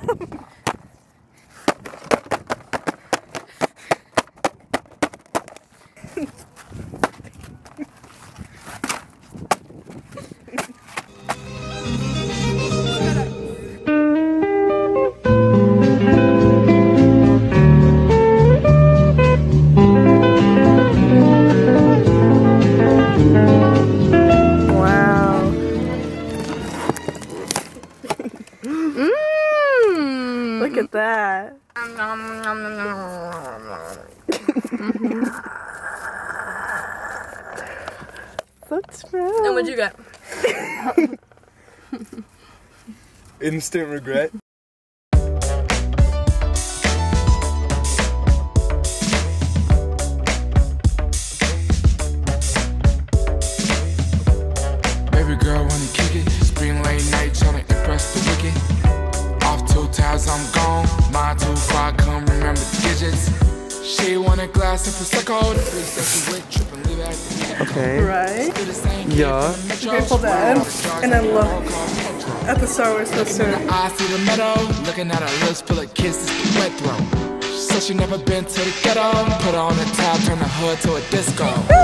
Look at that. That's right. And what'd you get? Instant regret. Baby girl wanna kick it, spring late night tryna impress the wicked. Off 2 tabs, I'm gone. Mine too far, come remember the digits. She want a glass of Prosecco. The 3 sexy wit trip and leave it at the Okay. Right. Yeah. Grateful Dead. And then look at the Star Wars poster. I see the meadow, looking at her lips full of kisses, the wet throat. She said she never been to the ghetto. Put her on the top, turn the hood to a disco.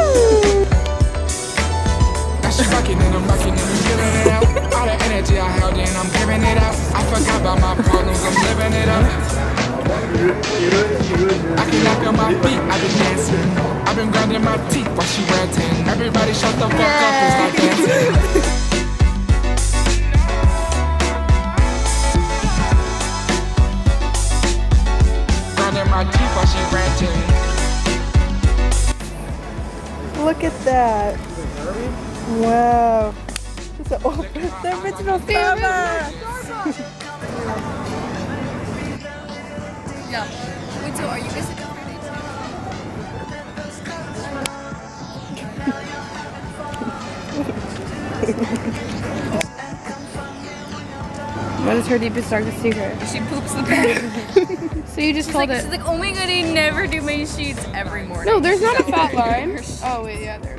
Now she rocking and I'm rocking and I'm giving it out. All the energy I held in, I'm giving it out. I forgot about my problems, I'm living it up. I can knock on my feet, I've been dancing. I've been grinding my teeth while she ranting. Everybody shut the fuck up and start dancing. Grinding my teeth while she ranting. Look at that. Wow. It's the original Starbucks. Yeah. Wait, so are you guys sitting down for What is her deepest, darkest secret? She poops the bed. So you just told it. She's like, oh my god, I never do my sheets every morning. No, there's not a fat line. Oh wait, yeah, there.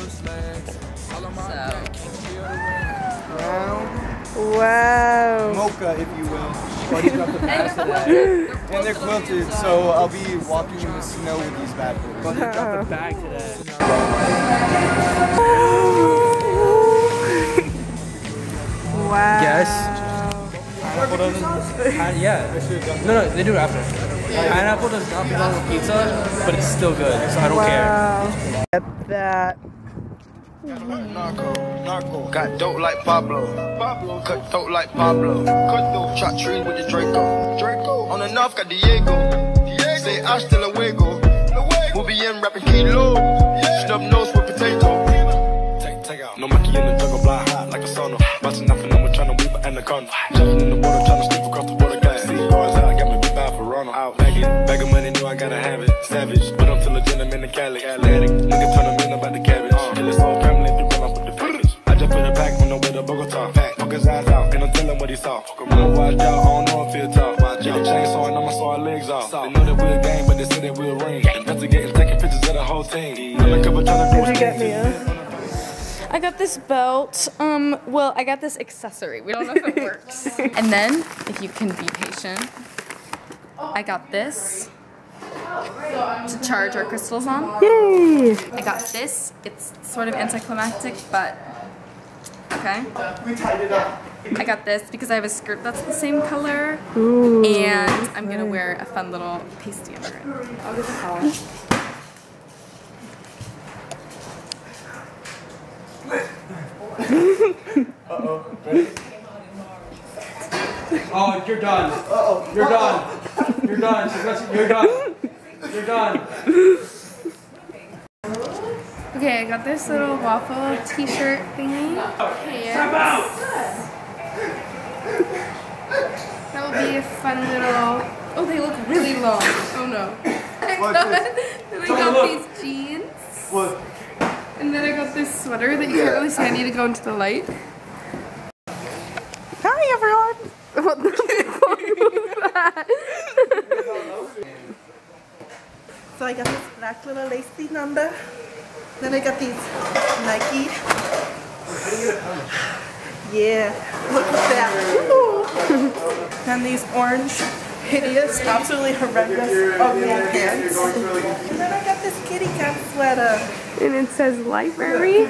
Wow. Mocha, if you will. Buddy's got the best of that. And they're quilted, so I'll be walking in the snow with these bad boys. Buddy got the bag today. Wow. Yes. Pineapple doesn't. Yeah. No, they do it after. Pineapple does not belong with pizza, but it's still good, so I don't care. At that. Narco, got dope like Pablo. Cut throat like Pablo. Chop trees with the Draco. On the north got Diego. Say hasta luego. We'll be in rapping kilo. Snub nose with potato. Take out. No monkey in the jungle, blind hot like a sauna. Bouncing off and I'm trying to weep an anaconda. Jumping in the water, trying to sleep across the water. Got see cars out, got me beat by Ferrano. Out bagging, bag of money, know I gotta have it. Savage, but I'm still a gentleman in Cali. Atlantic, nigga turn them in about the cabbage. And it's all family, they run up with the package. I just put a pack on the way to Bogota. Fuck his eyes out, and I'm telling what he saw. Pokemon, watch out, I don't know if he'll talk. Get a chainsaw and I'ma saw our legs off. They know that we're a gang, but they say that we'll ring. Investigating, taking pictures of the whole team. Undercover trying to Did you get me a? I got this belt. Well, I got this accessory. We don't know if it works. And then, if you can be patient, I got this to charge our crystals on. Yay! I got this. It's sort of anticlimactic, but okay. I got this because I have a skirt that's the same color. Ooh, and I'm gonna wear a fun little pasty under it. I'll get the collar. Uh-oh. Ready? Oh, you're done. Uh-oh. You're done. You're done. You're done. You're done. Okay, I got this little waffle t-shirt thingy. Pants. That will be a fun little. Oh, they look really long. Oh no. Then I got these jeans. What? And then I got this sweater that you can't really see. I need to go into the light. Hi everyone! What the fuck was that? So I got this black little lacy number. Then I got these Nike. Yeah, look at that. Ooh. and these orange, hideous, absolutely horrendous, ugly pants. And then I got this kitty cat sweater. And it says library.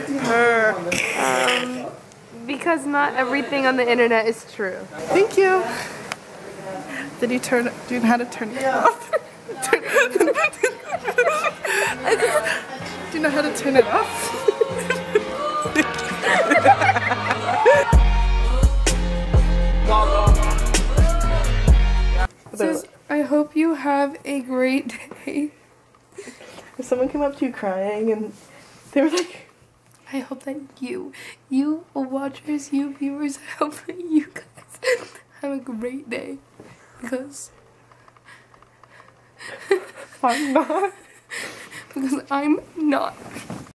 Because not everything on the internet is true. Thank you. Do you know how to turn it off? Do you know how to turn it off? It says, I hope you have a great day. If someone came up to you crying and they were like, I hope that you watchers, you viewers, I hope that you guys have a great day. Because I'm not. I'm not.